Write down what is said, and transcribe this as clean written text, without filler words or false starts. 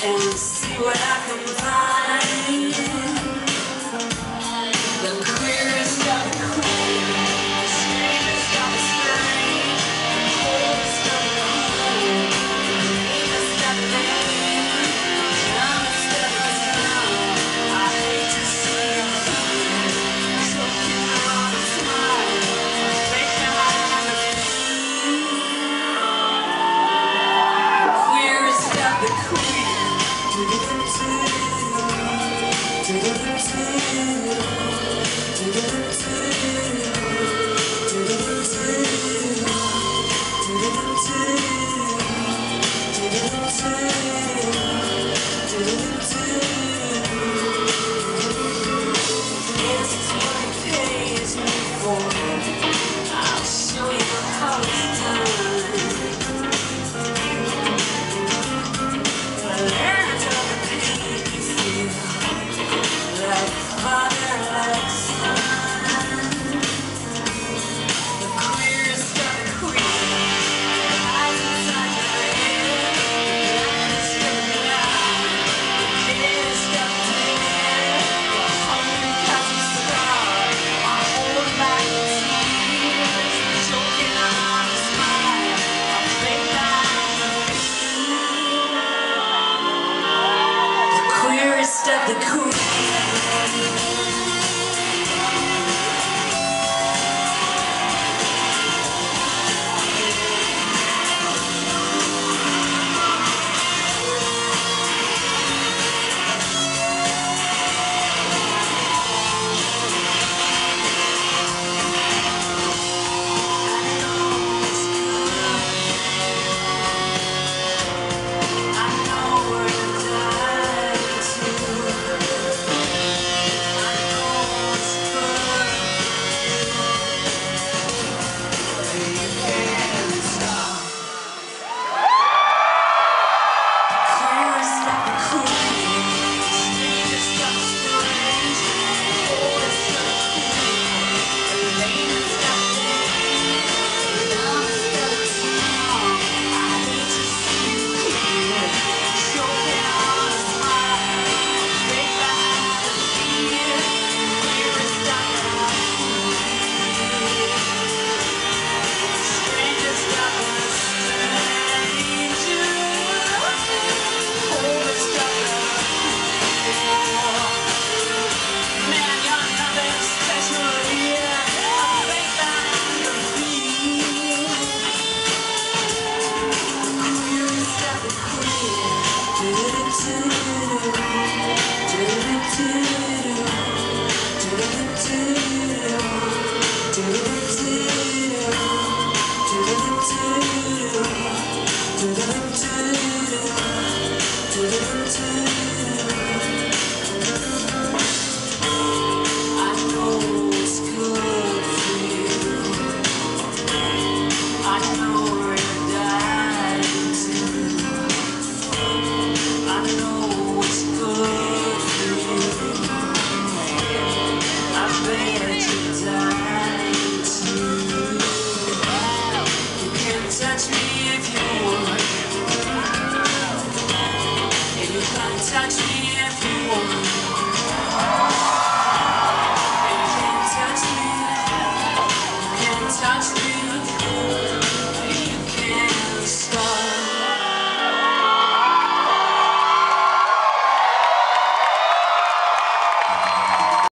and see what I can find. The queerest of the queer, the strangest of the strange, the coldest of the cool, the lamest of the lame, the dumbest of the dumb. I hate to see you here, choking on a smile, a fake behind the queerest of the queer. I'll show you how it's done. Learn to the pain you feel, like father, like son. The queerest of the queer, eyes inside your head, the blackest of the black, the deadest of the dead, the hungry cause you starve, I hold back the tears, choking on a smile, I fake behind the queerest of the queer. To